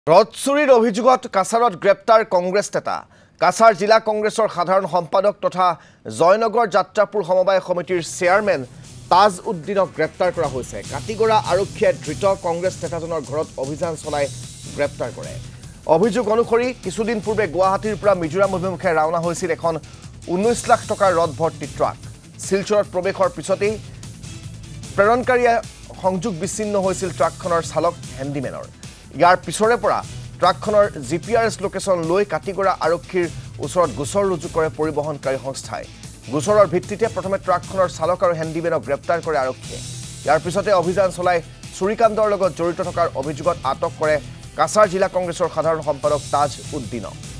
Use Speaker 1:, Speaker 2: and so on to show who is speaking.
Speaker 1: ৰথচুৰিৰ অভিযোগত কাছাৰত গ্ৰেপ্তাৰ কংগ্ৰেছ নেতা কাছাৰ জিলা কংগ্ৰেছৰ সাধাৰণ সম্পাদক তথা জয়নগৰ যাত্ৰাপুৰ সমবায় সমিতিৰ চেয়াৰমেন তাজ উদ্দিনক গ্ৰেপ্তাৰ কৰা হৈছে কাটিগড়া আৰক্ষীয়ে ধৃত কংগ্ৰেছ নেতাজনৰ ঘৰত অভিযান চলাই গ্ৰেপ্তাৰ কৰে অভিযোগ অনুসৰি কিছুদিন পূৰ্বে গুৱাহাটীৰ পৰা মিজোৰাম অভিমুখে ৰাওনা হৈছিল এখন 19 লাখ টকাৰ ৰথ ভৰ্তি ট্ৰাক শিলচৰত প্ৰৱেশৰ পিছতেই প্ৰেৰণকাৰীয়ে সংযোগ বিচ্ছিন্ন হৈছিল ট্ৰাকখনৰ চালক হেণ্ডিমেনৰ ইয়াৰ পিছৰে পৰা ট্ৰাকখনৰ জিপিআৰএছ লোকেশন লৈ কাটিগড়া আৰক্ষীৰ ওচৰত গোচৰ ৰুজু কৰে পৰিবহণকাৰী সংস্থাই গোচৰৰ ভিত্তিতে প্ৰথমে ট্ৰাকখনৰ চালক আৰু হেণ্ডিমেনক গ্ৰেপ্তাৰ কৰে আৰক্ষীয়ে ইয়াৰ পিছতে অভিযান চলাই চুৰিকাণ্ডৰ লগত জড়িত থকাৰ অভিযোগত আটক কৰে কাছাৰ জিলা কংগ্ৰেছৰ সাধাৰণ সম্পাদক তাজ উদ্দিনক